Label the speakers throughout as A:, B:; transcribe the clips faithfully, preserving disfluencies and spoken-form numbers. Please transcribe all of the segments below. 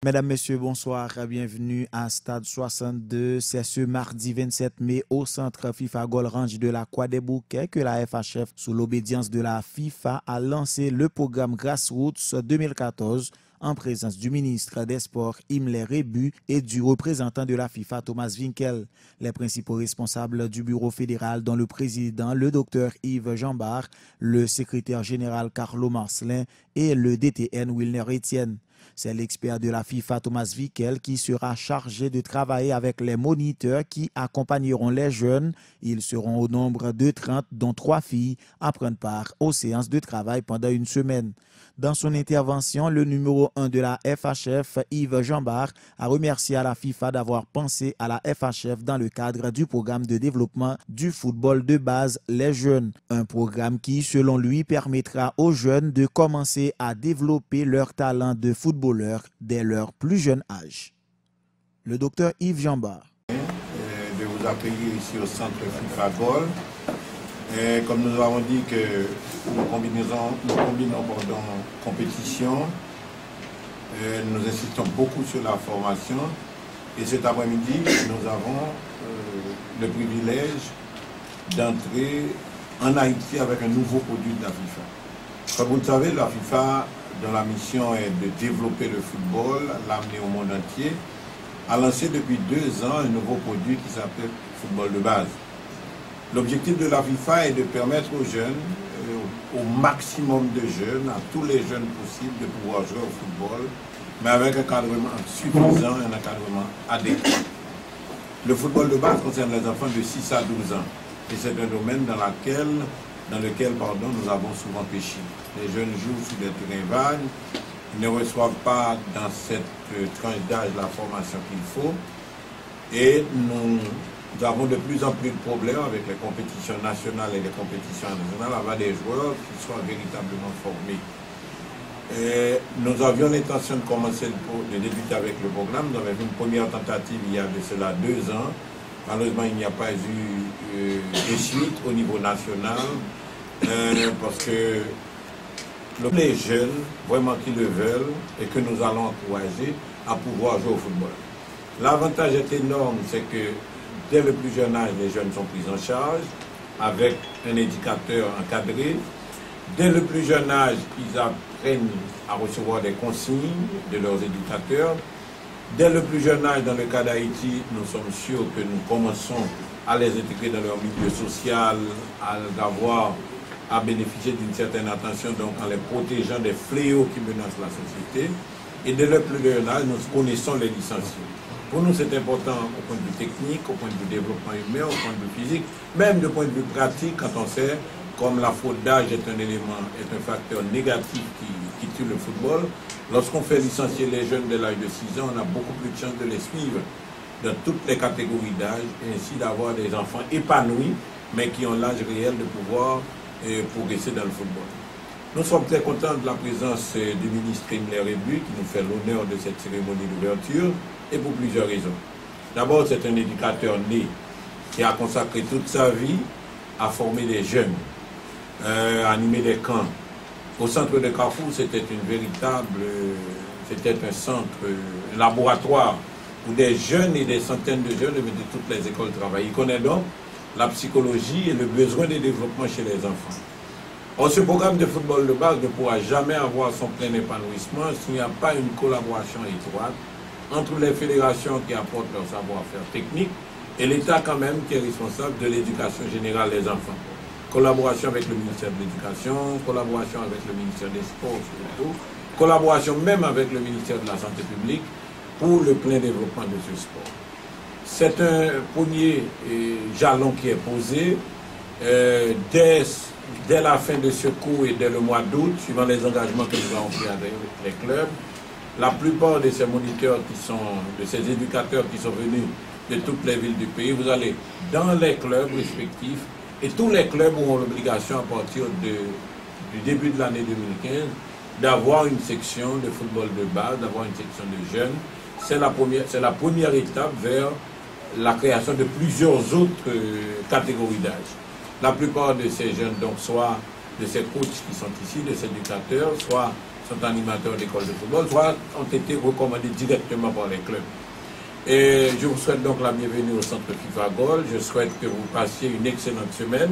A: Mesdames, Messieurs, bonsoir. Bienvenue à Stade soixante-deux. C'est ce mardi vingt-sept mai au centre FIFA Gold Ranch de la Croix des Bouquets que la F H F, sous l'obédience de la FIFA, a lancé le programme Grassroots deux mille quatorze en présence du ministre des Sports Imler Rebu et du représentant de la FIFA Thomas Winkel. Les principaux responsables du bureau fédéral, dont le président, le docteur Yves Jambard, le secrétaire général Carlo Marcelin et le D T N Wilner Etienne. C'est l'expert de la FIFA Thomas Winkel qui sera chargé de travailler avec les moniteurs qui accompagneront les jeunes. Ils seront au nombre de trente, dont trois filles, à prendre part aux séances de travail pendant une semaine. Dans son intervention, le numéro un de la F H F, Yves Jambard, a remercié à la FIFA d'avoir pensé à la F H F dans le cadre du programme de développement du football de base Les Jeunes. Un programme qui, selon lui, permettra aux jeunes de commencer à développer leur talent de footballeur dès leur plus jeune âge. Le docteur Yves Jambard.
B: De vous accueillir ici au centre FIFA Gold. Et comme nous avons dit que nous combinons, nous combinons pardon, compétition, euh, nous insistons beaucoup sur la formation. Et cet après-midi, nous avons euh, le privilège d'entrer en Haïti avec un nouveau produit de la FIFA. Comme vous le savez, la FIFA, dont la mission est de développer le football, l'amener au monde entier, a lancé depuis deux ans un nouveau produit qui s'appelle football de base. L'objectif de la FIFA est de permettre aux jeunes, euh, au maximum de jeunes, à tous les jeunes possibles, de pouvoir jouer au football, mais avec un encadrement suffisant et un encadrement adéquat. Le football de base concerne les enfants de six à douze ans. Et c'est un domaine dans, laquelle, dans lequel pardon, nous avons souvent péché. Les jeunes jouent sur des terrains vagues, ils ne reçoivent pas dans cette euh, tranche d'âge la formation qu'il faut. Et nous... Nous avons de plus en plus de problèmes avec les compétitions nationales et les compétitions internationales avec des joueurs qui soient véritablement formés. Et nous avions l'intention de commencer, de débuter avec le programme. Nous avions une première tentative il y a de cela deux ans. Malheureusement, il n'y a pas eu euh, de suite au niveau national euh, parce que les jeunes, vraiment qui le veulent et que nous allons encourager à pouvoir jouer au football. L'avantage est énorme, c'est que dès le plus jeune âge, les jeunes sont pris en charge avec un éducateur encadré. Dès le plus jeune âge, ils apprennent à recevoir des consignes de leurs éducateurs. Dès le plus jeune âge, dans le cas d'Haïti, nous sommes sûrs que nous commençons à les intégrer dans leur milieu social, à d'avoir à bénéficier d'une certaine attention, donc en les protégeant des fléaux qui menacent la société. Et dès le plus jeune âge, nous connaissons les licenciés. Pour nous, c'est important au point de vue technique, au point de vue développement humain, au point de vue physique, même du point de vue pratique, quand on sait comme la faute d'âge est un élément, est un facteur négatif qui, qui tue le football. Lorsqu'on fait licencier les jeunes dès l'âge de six ans, on a beaucoup plus de chances de les suivre dans toutes les catégories d'âge et ainsi d'avoir des enfants épanouis, mais qui ont l'âge réel de pouvoir euh, progresser dans le football. Nous sommes très contents de la présence du ministre Imler Rebu qui nous fait l'honneur de cette cérémonie d'ouverture et pour plusieurs raisons. D'abord, c'est un éducateur né qui a consacré toute sa vie à former des jeunes, euh, à animer des camps. Au centre de Carrefour, c'était une véritable, euh, c'était un centre, euh, un laboratoire où des jeunes et des centaines de jeunes venaient de toutes les écoles travaillent. Il connaît donc la psychologie et le besoin de développement chez les enfants. Or, ce programme de football de base ne pourra jamais avoir son plein épanouissement s'il n'y a pas une collaboration étroite entre les fédérations qui apportent leur savoir-faire technique et l'État quand même qui est responsable de l'éducation générale des enfants. Collaboration avec le ministère de l'Éducation, collaboration avec le ministère des Sports surtout, collaboration même avec le ministère de la Santé publique pour le plein développement de ce sport. C'est un premier euh, jalon qui est posé euh, dès Dès la fin de ce cours et dès le mois d'août, suivant les engagements que nous avons pris avec les clubs, la plupart de ces moniteurs qui sont, de ces éducateurs qui sont venus de toutes les villes du pays, vous allez dans les clubs respectifs et tous les clubs auront l'obligation à partir de, du début de l'année deux mille quinze d'avoir une section de football de base, d'avoir une section de jeunes. C'est la première, c'est la première étape vers la création de plusieurs autres euh, catégories d'âge. La plupart de ces jeunes, donc, soit de ces coachs qui sont ici, de ces éducateurs, soit sont animateurs d'école de football, soit ont été recommandés directement par les clubs. Et je vous souhaite donc la bienvenue au centre FIFA Gol. Je souhaite que vous passiez une excellente semaine.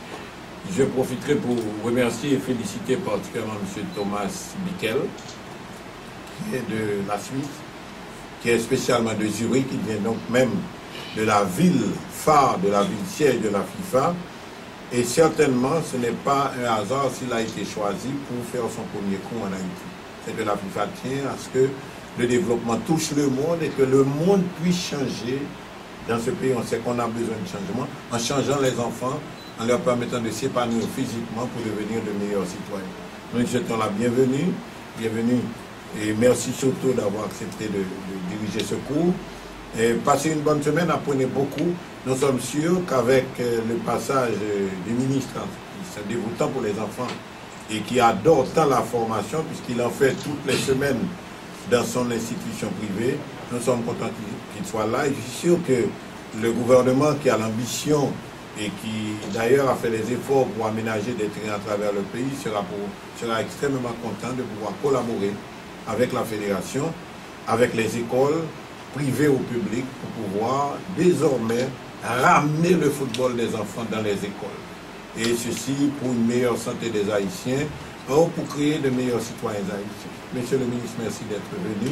B: Je profiterai pour remercier et féliciter particulièrement M. Thomas Bickel, qui est de la Suisse, qui est spécialement de Zurich, qui vient donc même de la ville phare, de la ville siège de la FIFA. Et certainement, ce n'est pas un hasard s'il a été choisi pour faire son premier coup en Haïti. C'est que la FIFA tient à ce que le développement touche le monde et que le monde puisse changer. Dans ce pays, on sait qu'on a besoin de changement, en changeant les enfants, en leur permettant de s'épanouir physiquement pour devenir de meilleurs citoyens. Nous lui souhaitons la bienvenue, bienvenue et merci surtout d'avoir accepté de, de diriger ce cours. Et passez une bonne semaine, apprenez beaucoup. Nous sommes sûrs qu'avec le passage du ministre, qui se dévoue tant pour les enfants et qui adore tant la formation, puisqu'il en fait toutes les semaines dans son institution privée, nous sommes contents qu'il soit là. Et je suis sûr que le gouvernement qui a l'ambition et qui d'ailleurs a fait les efforts pour aménager des terrains à travers le pays sera, pour, sera extrêmement content de pouvoir collaborer avec la fédération, avec les écoles, privées ou publiques, pour pouvoir désormais ramener le football des enfants dans les écoles. Et ceci pour une meilleure santé des Haïtiens, ou pour créer de meilleurs citoyens haïtiens. Monsieur le ministre, merci d'être venu.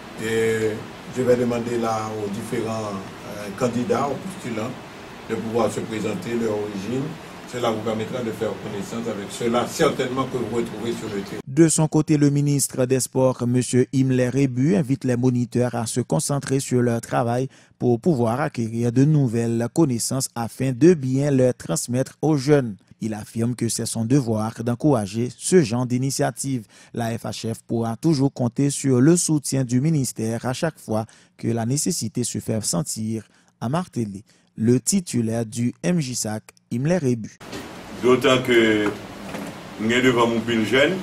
B: Et je vais demander là aux différents euh, candidats, aux postulants, de pouvoir se présenter leur origine. Cela vous permettra de faire connaissance avec ceux-là, certainement que vous retrouvez sur le terrain.
A: De son côté, le ministre des Sports, M. Imler Rebu, invite les moniteurs à se concentrer sur leur travail pour pouvoir acquérir de nouvelles connaissances afin de bien les transmettre aux jeunes. Il affirme que c'est son devoir d'encourager ce genre d'initiative. La F H F pourra toujours compter sur le soutien du ministère à chaque fois que la nécessité se fait sentir, à marteler le titulaire du M J S A C, Imler Rebu.
C: D'autant que nous sommes devant mon pile jeune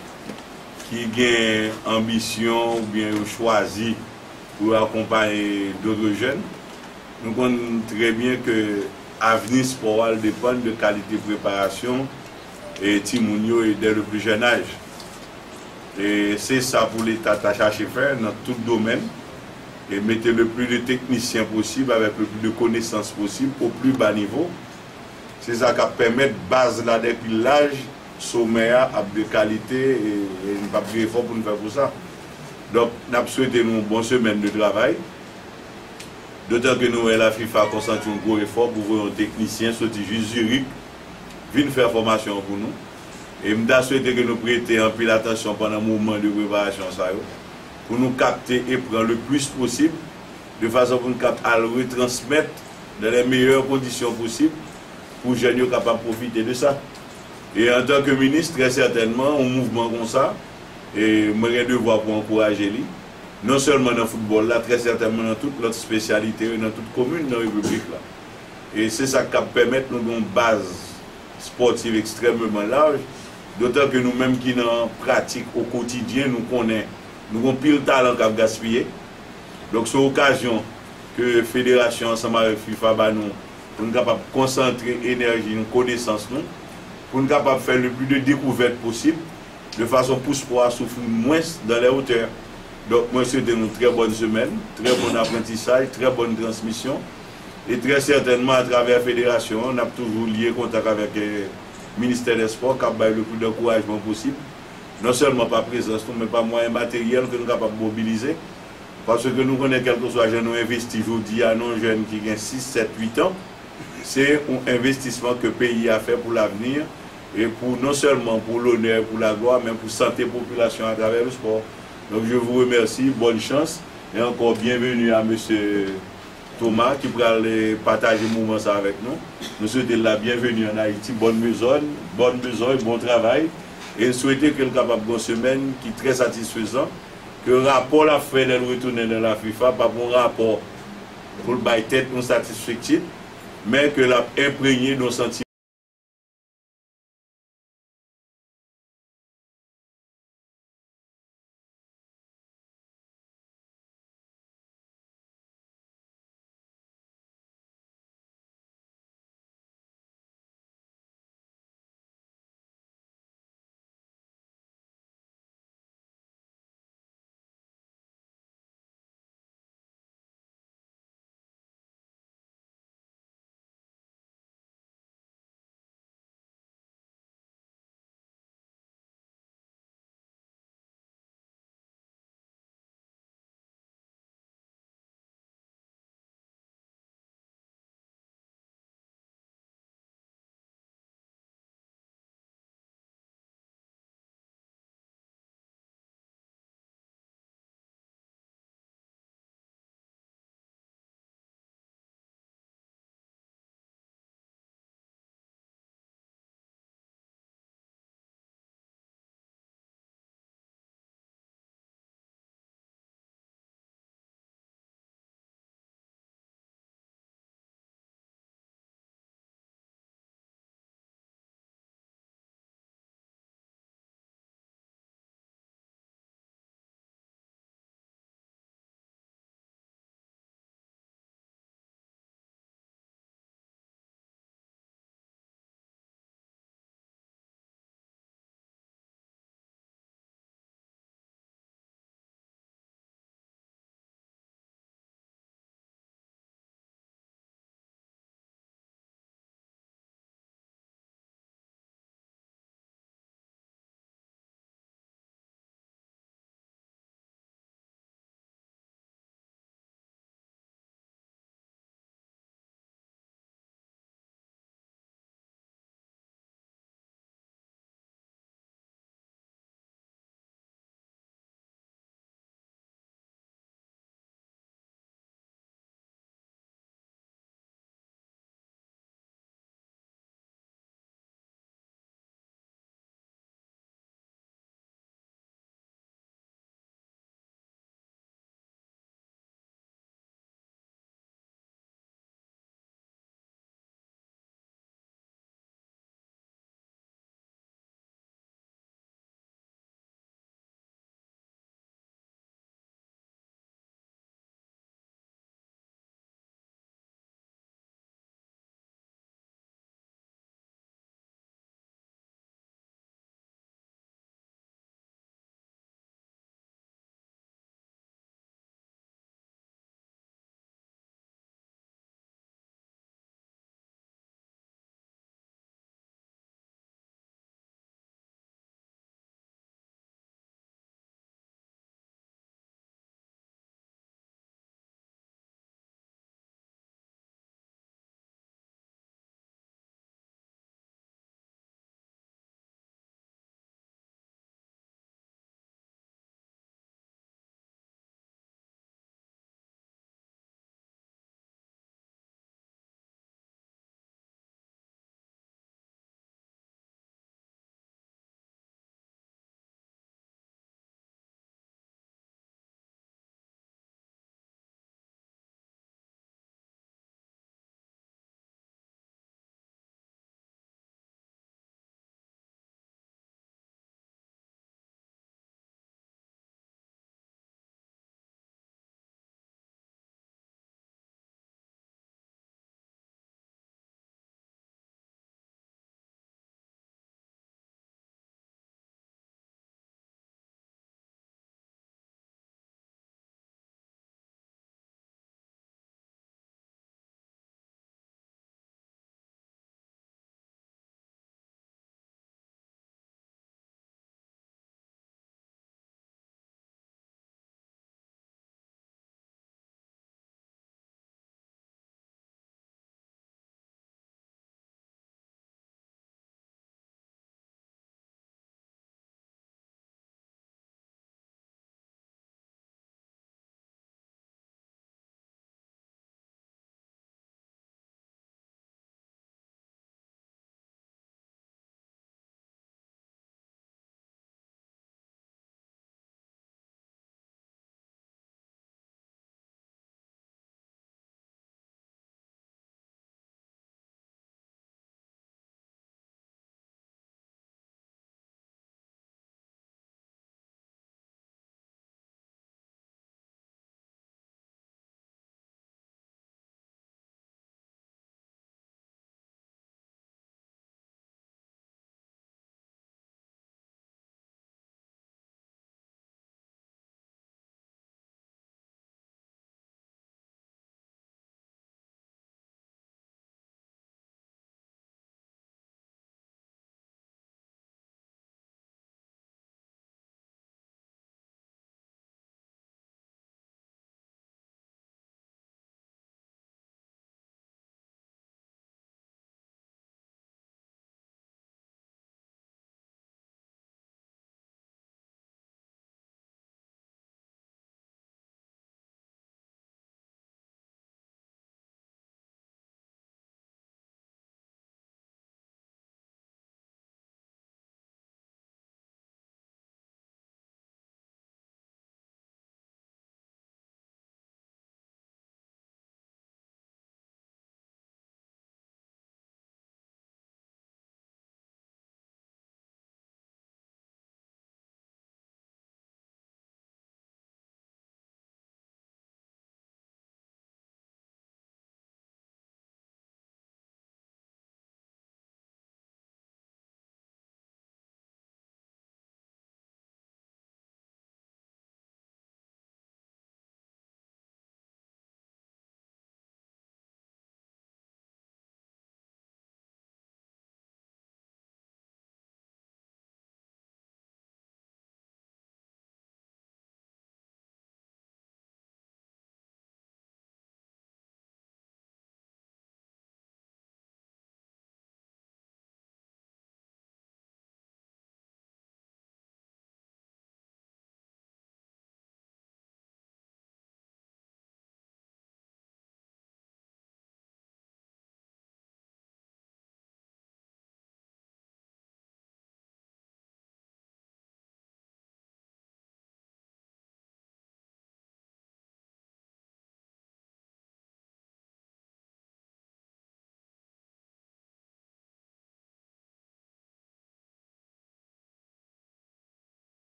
C: qui a ambition ou bien choisi pour accompagner d'autres jeunes. Nous connaissons très bien que l'avenir sport dépend de qualité de préparation et Timounio et dès le plus jeune âge. Et c'est ça pour l'État à chercher faire dans tout domaine. Et mettez le plus de techniciens possible avec le plus de connaissances possible au plus bas niveau. C'est ça qui permet de base là depuis l'âge, sommaire, de qualité et nous pas plus effort pour nous faire pour ça. Donc, nous souhaitons une bonne semaine de travail. D'autant que nous, la FIFA, a consenti un gros effort pour voir un technicien sorti juste Zurich, venir faire formation pour nous. Et nous souhaitons que nous prêtions un peu l'attention pendant le moment de préparation pour nous capter et prendre le plus possible, de façon pour nous capter à le retransmettre dans les meilleures conditions possibles pour les jeunes capables de profiter de ça. Et en tant que ministre, très certainement, un mouvement comme ça, et moi j'ai devoir pour encourager lui, non seulement dans le football, là, très certainement dans toute notre spécialité, dans toute commune, dans la République. Là. Et c'est ça qui permet de nous une base sportive extrêmement large, d'autant que nous-mêmes qui en pratique au quotidien, nous connaissons, nous avons pile talent qu'à gaspiller. Donc c'est l'occasion que la fédération ensemble avec FIFA bah, nous, pour nous capables de concentrer énergie, une connaissance, nous, pour nous capables de faire le plus de découvertes possible, de façon pour pouvoir souffrir moins dans les hauteurs. Donc moi je souhaite une très bonne semaine, très bon apprentissage, très bonne transmission. Et très certainement à travers la fédération, on a toujours lié contact avec le ministère des Sports qui a le plus d'encouragement possible. Non seulement par présence, mais par moyens matériels que nous sommes capables de mobiliser. Parce que nous connaissons quelque chose, nous investissons aujourd'hui à nos jeunes qui ont six, sept, huit ans. C'est un investissement que le pays a fait pour l'avenir et pour non seulement pour l'honneur, pour la gloire, mais pour la santé de la population à travers le sport. Donc je vous remercie, bonne chance et encore bienvenue à M. Thomas qui pourra partager le moment avec nous. Nous souhaitons la bienvenue en Haïti, bonne maison, bonne maison et bon travail. Et souhaiter qu'elle soit capable d'une semaine qui est très satisfaisant, que le rapport la fait de retourner dans la FIFA, pas pour un rapport pour le bail tête non satisfectif, mais que l'a imprégné nos sentiments.